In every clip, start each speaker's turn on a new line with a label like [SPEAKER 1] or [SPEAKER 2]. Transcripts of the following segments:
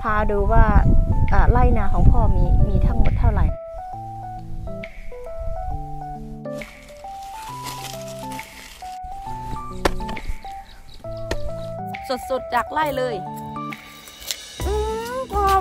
[SPEAKER 1] าดูว่าไร่นาของพ่อมีทั้งหมดเท่าไหร่สดๆจากไร่เลยพอ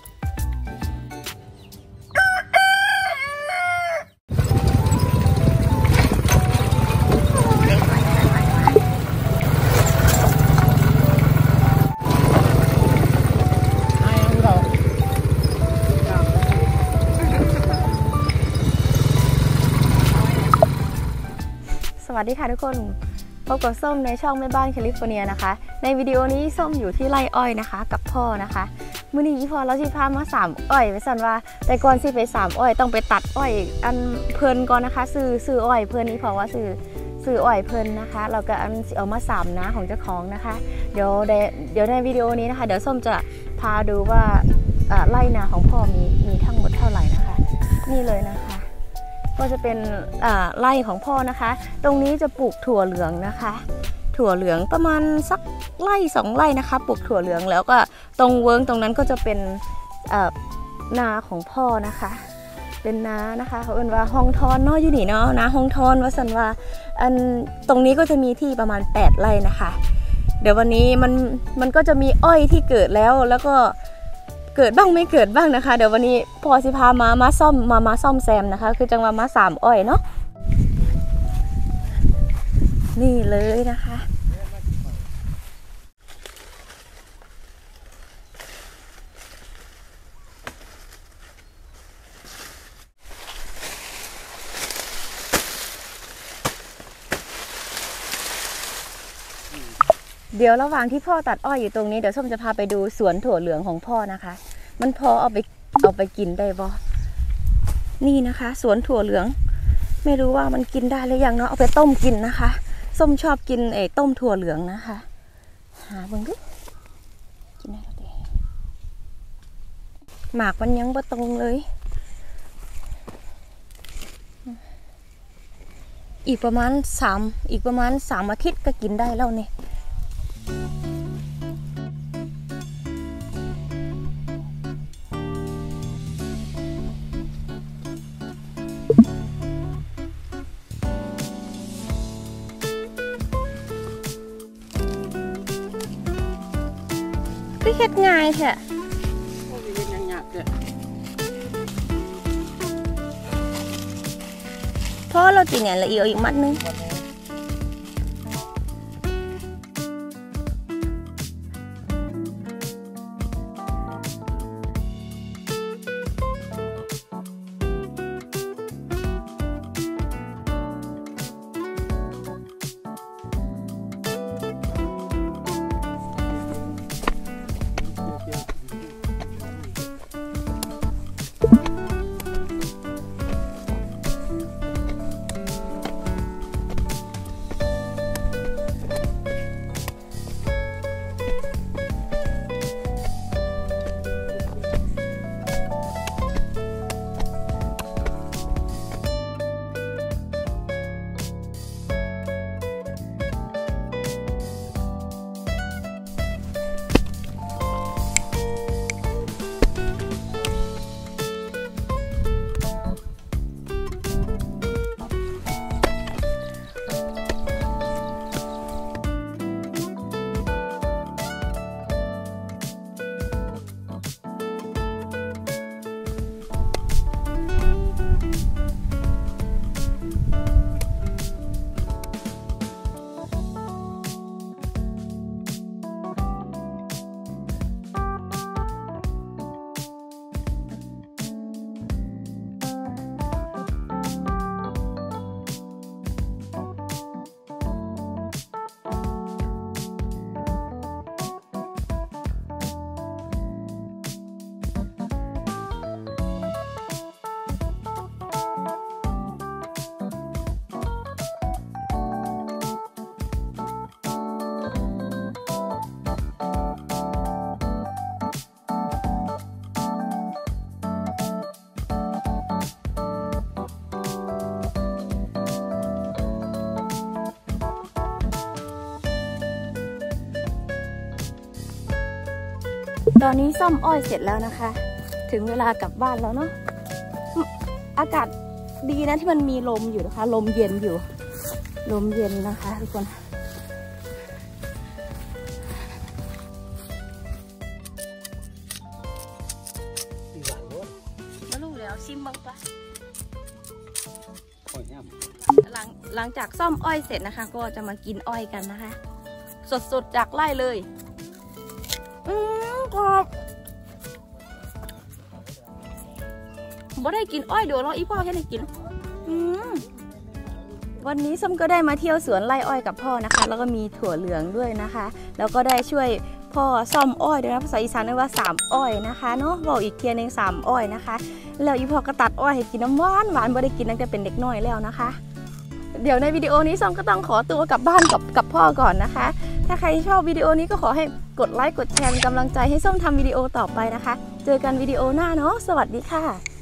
[SPEAKER 1] สวัสดีค่ะทุกคนพบกับส้มในช่องแม่บ้านแคลิฟอร์เนียนะคะในวิดีโอนี้ส้มอยู่ที่ไร่อ้อยนะคะกับพ่อนะคะมื้อนี้พ่อเราสิพามา3อ้อยไปสั่นว่าแต่ก่อนสิไป3อ้อยต้องไปตัดอ้อยอันเพลินก่อนนะคะซื้ออ้อยเพลินนี้เพราะว่าซื้ออ้อยเพลินนะคะเราก็อันเอามา3นะของเจ้าของนะคะเดี๋ยวในวิดีโอนี้นะคะเดี๋ยวส้มจะพาดูว่าไร่นาของพ่อมีทั้งหมดเท่าไหร่นะคะนี่เลยนะคะก็จะเป็นไร่ของพ่อนะคะตรงนี้จะปลูกถั่วเหลืองนะคะถั่วเหลืองประมาณสักไร่2ไร่นะคะปลูกถั่วเหลืองแล้วก็ตรงเวิ้งตรงนั้นก็จะเป็นนาของพ่อนะคะเป็นนานะคะเขาเอ่ยว่าห้องทอนเนาะอยู่นี่เนาะนาห้องทอนว่าสันว่าอันตรงนี้ก็จะมีที่ประมาณ8ไร่นะคะเดี๋ยววันนี้มันก็จะมีอ้อยที่เกิดแล้วก็เกิดบ้างไม่เกิดบ้างนะคะเดี๋ยววันนี้พอสิพามาซ่อมแซมนะคะคือจังหวะมา3อ้อยเนาะนี่เลยนะคะเดี๋ยวระหว่างที่พ่อตัดอ้อยอยู่ตรงนี้เดี๋ยวส้มจะพาไปดูสวนถั่วเหลืองของพ่อนะคะมันพอเอาไปกินได้บ่นี่นะคะสวนถั่วเหลืองไม่รู้ว่ามันกินได้หรือยังเนาะเอาไปต้มกินนะคะส้มชอบกินต้มถั่วเหลืองนะคะหาเบิ่งดูกินได้แล้วเด้หมากมันยังบ่ตรงเลยอีกประมาณ3อาทิตย์ก็กินได้แล้วเนี่ยคือเฮ็ดง่ายแท้เพราะเราจีเนี่ยละเอียดอีกมัดนึงตอนนี้ซ่อมอ้อยเสร็จแล้วนะคะถึงเวลากลับบ้านแล้วเนาะอากาศดีนะที่มันมีลมอยู่นะคะลมเย็นอยู่ลมเย็นนะคะทุกคนมาลูกแล้วชิมบ้างปะหลังจากซ่อมอ้อยเสร็จนะคะก็จะมากินอ้อยกันนะคะสดๆจากไร่เลยกรอบบ่ได้กินอ้อยเดี๋ยวรออีพ่อแค่ได้กินวันนี้ส้มก็ได้มาเที่ยวสวนไร่อ้อยกับพ่อนะคะแล้วก็มีถั่วเหลืองด้วยนะคะแล้วก็ได้ช่วยพ่อซ่อมอ้อยด้วยนะภาษาอีสานเรียกว่า3อ้อยนะคะเนาะบอกอีกเทียนึง3อ้อยนะคะแล้วอีพ่อก็ตัดอ้อยให้กินน้ำหวานบ่ได้กินตั้งแต่เป็นเด็กน้อยแล้วนะคะเดี๋ยวในวิดีโอนี้ส้มก็ต้องขอตัวกลับบ้านกับพ่อก่อนนะคะถ้าใครชอบวิดีโอนี้ก็ขอให้กดไลค์กดแชร์เป็นกำลังใจให้ส้มทำวิดีโอต่อไปนะคะเจอกันวิดีโอหน้าเนาะสวัสดีค่ะ